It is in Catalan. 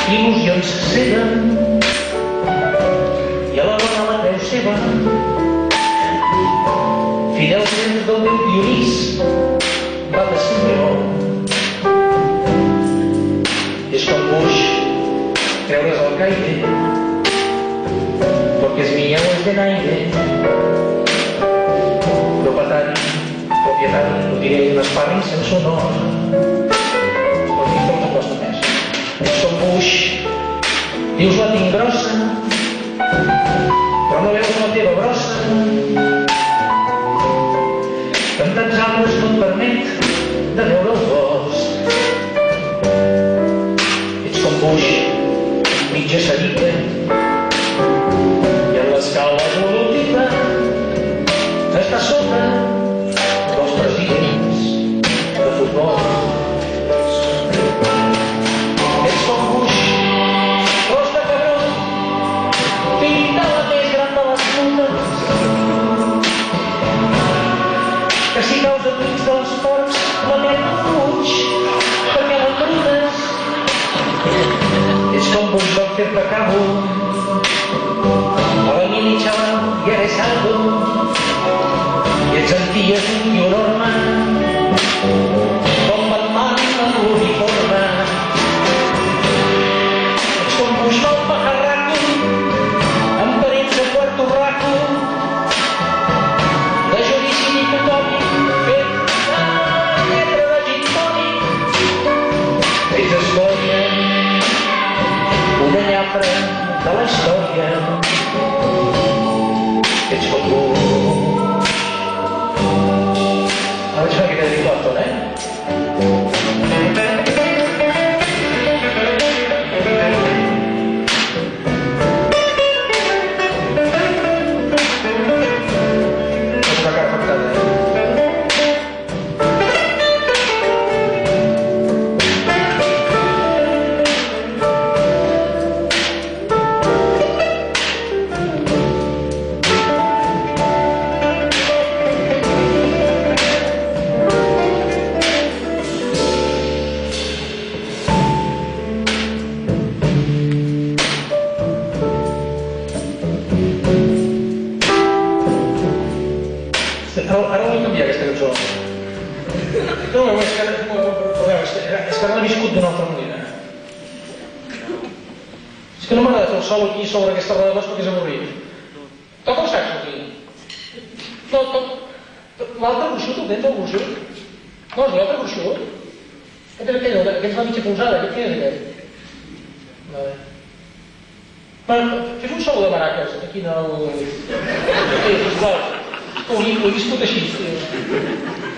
il·lusions ceguen i alhora la creu seva. Fidel temps del meu Dionís va de Simeó. És com Bush creure's al Caire porque es mío es de naire. Propietari, ho diré un sparring sense honor. Escolti, com no costa més. Ets com Bush, dius la tinc grossa, però no veus la teva brossa. Que amb tants arbres no et permet de veure el bosc. Ets com Bush, mitja cerita, i en l'escala evolutiva està sota dels presidents de futbol. Ets com Bush, cos de cabró, pinta la més gran de les putes, que si caus a dins dels porcs la merda fuig, perquè l'embrutes. Ets com Bush del fer de cabo, a la mini chaval y eres algo. I ets anties i un orma, com Batman amb l'uniforme. Ets com Bush del pajarraco, amb parents de Puerto Rico, de judici dicotòmic, fet de lletra de gin tònic. Ets escòria, una nyafra de la història. Ets com Bush. Ara vaig fer aquesta d'Helicotter, És una cara afectada, Ara vull canviar aquesta cançó. No, és que no l'he viscut d'una altra manera. És que no m'agrada fer el sol aquí sobre aquesta roda de bas perquè és avorrit. Toca el saxo aquí. No, l'altre gruixut el tens, el gruixut? No, és l'altre gruixut? Aquest és aquell, aquest és la mitja polsada, aquest què és aquest? Vale. Fes un solo de maraques aquí en el... Sí, sisplau. Ho he viscut així, tio.